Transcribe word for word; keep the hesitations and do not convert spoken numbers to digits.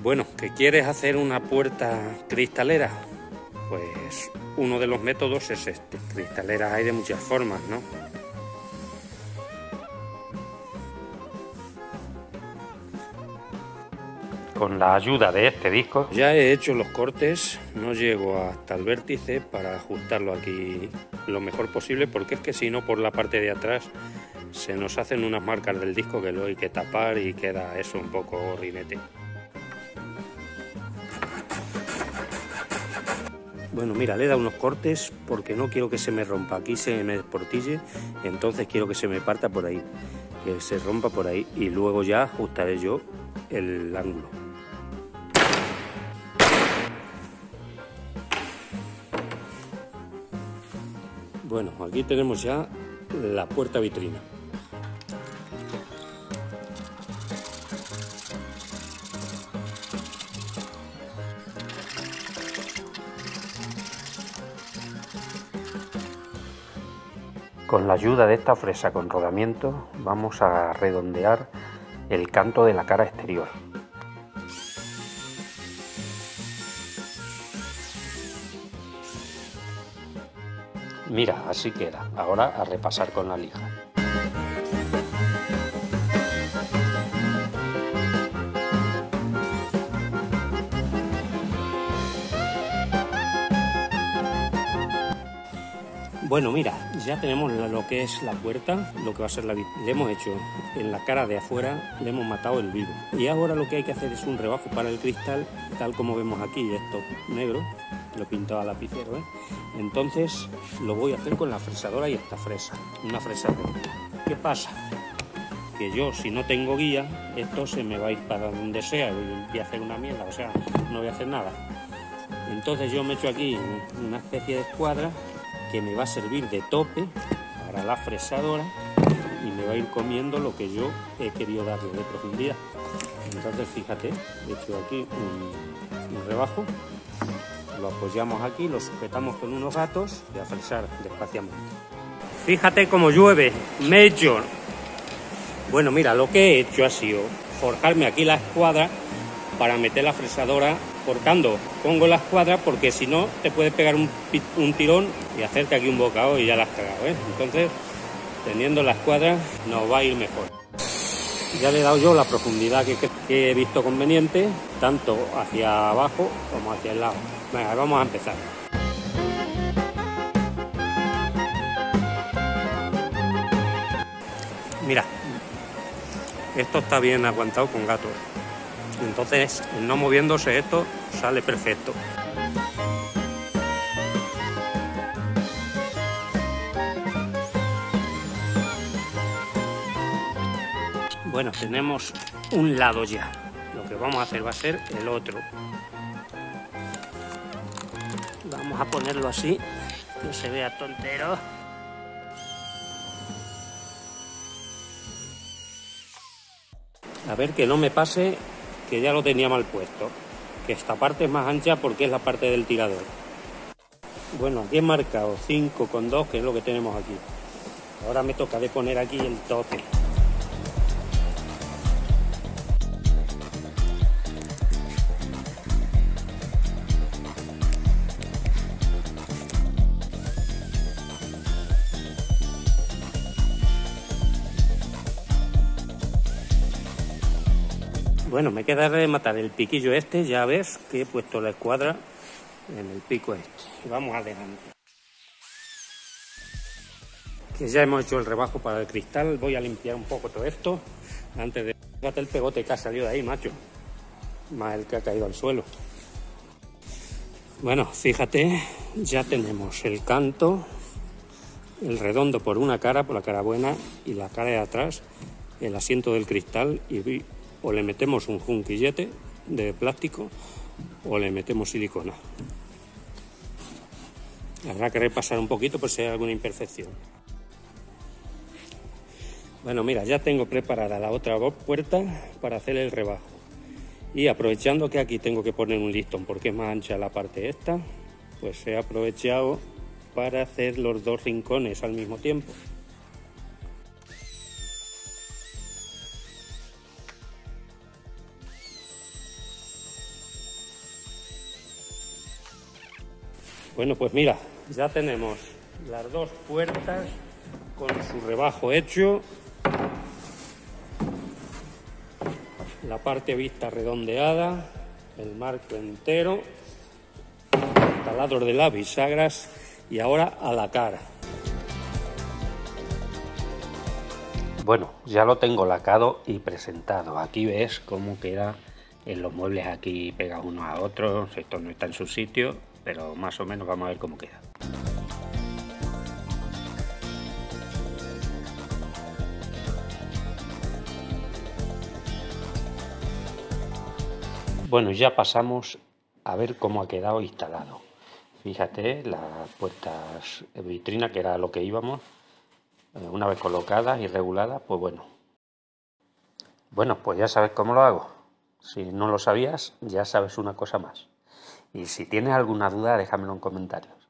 Bueno, ¿que quieres hacer una puerta cristalera? Pues uno de los métodos es este. Cristaleras hay de muchas formas, ¿no? Con la ayuda de este disco ya he hecho los cortes, no llego hasta el vértice para ajustarlo aquí lo mejor posible, porque es que si no, por la parte de atrás se nos hacen unas marcas del disco que luego hay que tapar y queda eso un poco rinete. Bueno, mira, le he dado unos cortes porque no quiero que se me rompa, aquí se me desportille, entonces quiero que se me parta por ahí, que se rompa por ahí y luego ya ajustaré yo el ángulo. Bueno, aquí tenemos ya la puerta vitrina. Con la ayuda de esta fresa con rodamiento vamos a redondear el canto de la cara exterior. Mira, así queda. Ahora a repasar con la lija. Bueno, mira, ya tenemos lo que es la puerta, lo que va a ser la le hemos hecho en la cara de afuera, le hemos matado el vivo. Y ahora lo que hay que hacer es un rebajo para el cristal, tal como vemos aquí, esto negro, lo he pintado a lapicero, ¿eh? Entonces lo voy a hacer con la fresadora y esta fresa, una fresadora. ¿Qué pasa? Que yo, si no tengo guía, esto se me va a ir para donde sea y voy a hacer una mierda, o sea, no voy a hacer nada. Entonces yo me he hecho aquí una especie de escuadra que me va a servir de tope para la fresadora y me va a ir comiendo lo que yo he querido darle de profundidad. Entonces fíjate, he hecho aquí un, un rebajo, lo apoyamos aquí, lo sujetamos con unos gatos y a fresar despaciamente. Fíjate cómo llueve, me he hecho... Bueno, mira, lo que he hecho ha sido forjarme aquí la escuadra para meter la fresadora cortando. Pongo la escuadra porque si no te puede pegar un, un tirón y hacerte aquí un bocado y ya la has cagado, ¿eh? Entonces, teniendo la escuadra nos va a ir mejor. Ya le he dado yo la profundidad que, que he visto conveniente, tanto hacia abajo como hacia el lado. Venga, vamos a empezar. Mira, esto está bien aguantado con gato. Entonces, no moviéndose esto, sale perfecto. Bueno, tenemos un lado ya. Lo que vamos a hacer va a ser el otro. Vamos a ponerlo así, que se vea tontero. A ver que no me pase, que ya lo tenía mal puesto, que esta parte es más ancha porque es la parte del tirador. Bueno, aquí he marcado cinco con dos, que es lo que tenemos aquí. Ahora me toca de poner aquí el tope. Bueno, me queda rematar el piquillo este, ya ves que he puesto la escuadra en el pico este. Vamos adelante. Que ya hemos hecho el rebajo para el cristal, voy a limpiar un poco todo esto antes de... Fíjate el pegote que ha salido de ahí, macho, más el que ha caído al suelo. Bueno, fíjate, ya tenemos el canto, el redondo por una cara, por la cara buena, y la cara de atrás, el asiento del cristal, y o le metemos un junquillete de plástico o le metemos silicona. Habrá que repasar un poquito por si hay alguna imperfección. Bueno, mira, ya tengo preparada la otra puerta para hacer el rebajo. Y aprovechando que aquí tengo que poner un listón porque es más ancha la parte esta, pues he aprovechado para hacer los dos rincones al mismo tiempo. Bueno, pues mira, ya tenemos las dos puertas con su rebajo hecho, la parte vista redondeada, el marco entero, el taladro de las bisagras y ahora a la cara. Bueno, ya lo tengo lacado y presentado. Aquí ves cómo queda en los muebles aquí pegados unos a otros. Esto no está en su sitio, pero más o menos vamos a ver cómo queda. Bueno, ya pasamos a ver cómo ha quedado instalado. Fíjate, las puertas vitrina, que era lo que íbamos, una vez colocadas y reguladas, pues bueno. Bueno, pues ya sabes cómo lo hago. Si no lo sabías, ya sabes una cosa más. Y si tienes alguna duda, déjamelo en comentarios.